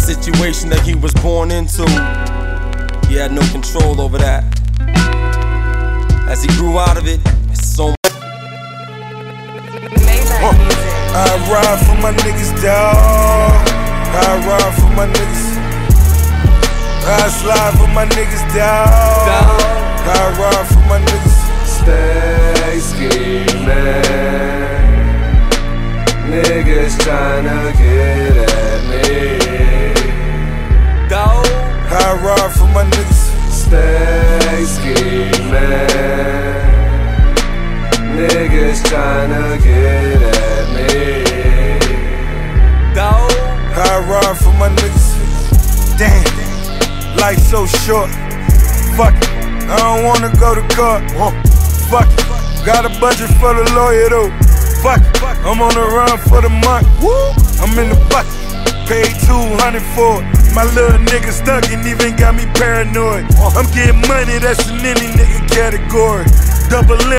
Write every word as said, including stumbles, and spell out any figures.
situation that he was born into, he had no control over that. As he grew out of it, it's so much. Uh, I ride for my niggas, dawg. I ride for my niggas. I slide for my niggas, dawg. I ride for my niggas. Stay scheming. Niggas tryna get at me. Dawg. I ride for my niggas. Stay scheming. Niggas tryna get at me. Dawg. I ride for my niggas. Damn, life so short. Fuck it, I don't wanna go to court. Fuck it, got a budget for the lawyer though. Fuck it, I'm on the run for the month. I'm in the bucket, paid two hundred for it. My little nigga stuck and even got me paranoid. I'm getting money, that's in any nigga category. Double